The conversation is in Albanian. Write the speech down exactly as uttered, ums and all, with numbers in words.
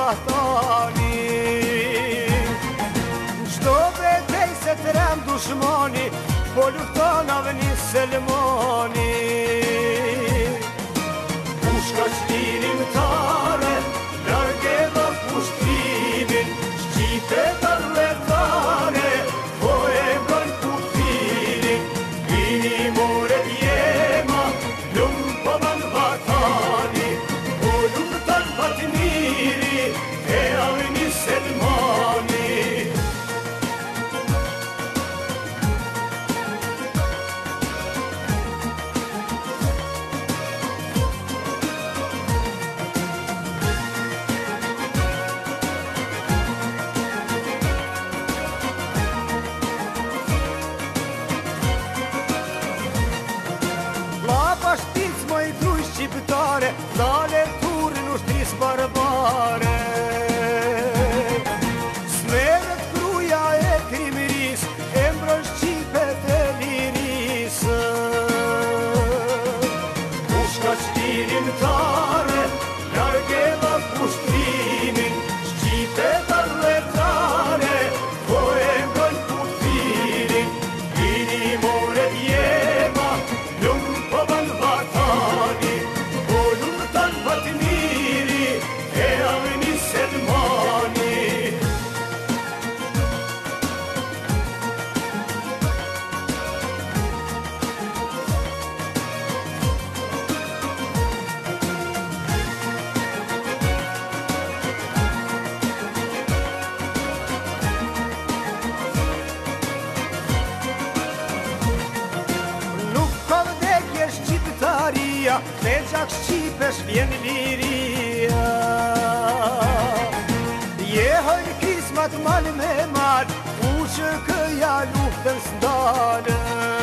vahtani. Qdo betej se trem dushmani, po lufton avni Selmani. Pushka qlirin tare, large dhe pushtimin, Shqipe të rretare, po e brojnë kufirin. Vini more t'jema, lumë po ban vatani, po lumë të vatmiri, e avni Selmani. Shtic moj truj shqiptare, dale turin ushtris barbare. Smeret kruja e krimëris, e mbron Shqipet e liris. Pushka qlirin tare, large dhe pushtimin, Shqipet të rretare, po e mbron kufirin. Vini more t'jema, lumë po ban vatani, po lumë të vatmiri, e avni Selmani. Me gjak Shqipesh vjen liria. Jehojnë kismat mal me mal, u që këja luftën s'ndalë.